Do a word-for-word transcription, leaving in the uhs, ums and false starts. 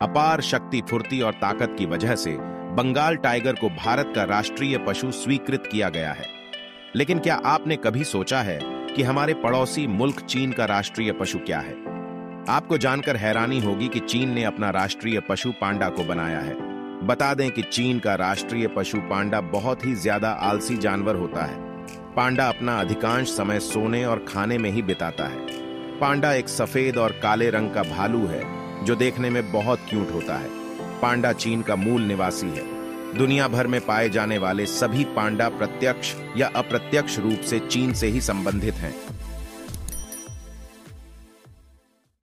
अपार शक्ति, फुर्ती और ताकत की वजह से बंगाल टाइगर को भारत का राष्ट्रीय पशु स्वीकृत किया गया है। लेकिन क्या आपने कभी सोचा है कि हमारे पड़ोसी मुल्क चीन का राष्ट्रीय पशु क्या है? आपको जानकर हैरानी होगी कि चीन ने अपना राष्ट्रीय पशु पांडा को बनाया है। बता दें कि चीन का राष्ट्रीय पशु पांडा बहुत ही ज्यादा आलसी जानवर होता है। पांडा अपना अधिकांश समय सोने और खाने में ही बिताता है। पांडा एक सफेद और काले रंग का भालू है जो देखने में बहुत क्यूट होता है। पांडा चीन का मूल निवासी है। दुनिया भर में पाए जाने वाले सभी पांडा प्रत्यक्ष या अप्रत्यक्ष रूप से चीन से ही संबंधित हैं।